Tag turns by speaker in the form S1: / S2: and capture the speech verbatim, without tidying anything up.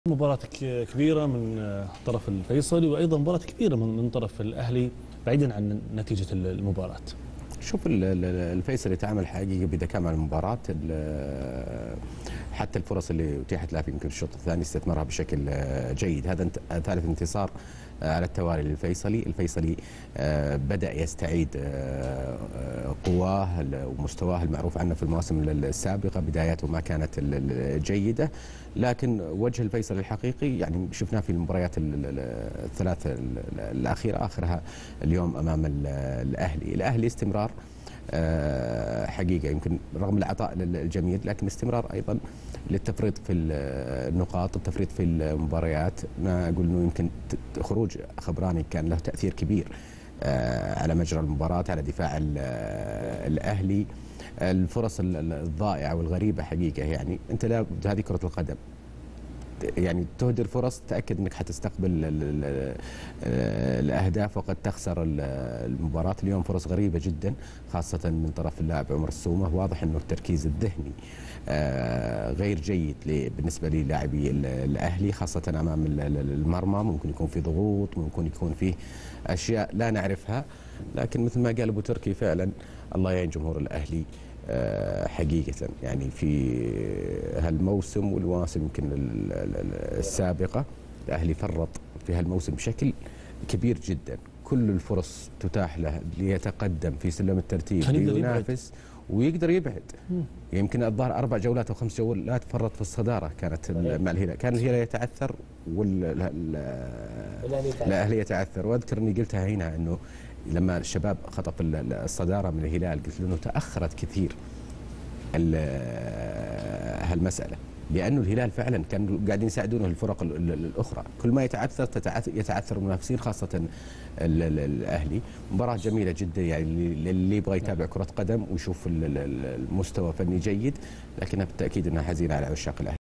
S1: مباراة كبيرة من طرف الفيصلي وأيضا مباراة كبيرة من طرف الأهلي بعيدا عن نتيجة المباراة.
S2: شوف الفيصلي تعامل حقيقي بذكاء مع المباراة، حتى الفرص اللي اتيحت له يمكن الشوط الثاني استثمرها بشكل جيد. هذا ثالث انتصار على التوالي للفيصلي. الفيصلي بدأ يستعيد قواه ومستواه المعروف عنه في المواسم السابقة. بداياته ما كانت جيدة، لكن وجه الفيصلي الحقيقي يعني شفناه في المباريات الثلاث الأخيرة، آخرها اليوم أمام الأهلي. الأهلي استمرار حقيقة يمكن رغم العطاء الجميل، لكن استمرار أيضا للتفريط في النقاط، التفريط في المباريات. ما أقول أنه يمكن خروج خبراني كان له تأثير كبير على مجرى المباراة، على دفاع الأهلي. الفرص الضائعة والغريبة حقيقة، يعني أنت لا هذه كرة القدم، يعني تهدر فرص تأكد أنك حتستقبل الأهداف وقد تخسر المباراة. اليوم فرص غريبة جدا خاصة من طرف اللاعب عمر السومة. واضح أنه التركيز الذهني غير جيد بالنسبة للاعبي الأهلي، خاصة أمام المرمى. ممكن يكون في ضغوط، ممكن يكون فيه أشياء لا نعرفها، لكن مثل ما قال أبو تركي فعلا الله يعين جمهور الأهلي حقيقة. يعني في هالموسم والمواسم يمكن السابقة الأهلي فرط في هالموسم بشكل كبير جدا. كل الفرص تتاح له ليتقدم في سلم الترتيب لينافس ويقدر يبعد. يمكن الظاهر أربع جولات أو خمس جولات فرط في الصدارة كانت مع الهلال. كان الهلال يتعثر والأهلي يتعثر. وأذكر أني قلتها هنا أنه لما الشباب خطف الصدارة من الهلال قلت له أنه تأخرت كثير هالمسألة، لأنه الهلال فعلا كانوا قاعدين يساعدونه الفرق الأخرى. كل ما يتعثر يتعثر المنافسين خاصة الأهلي. مباراة جميلة جدا، يعني اللي يبغى يتابع كرة قدم ويشوف المستوى فني جيد، لكنها بالتأكيد أنها حزينة على عشاق الأهلي.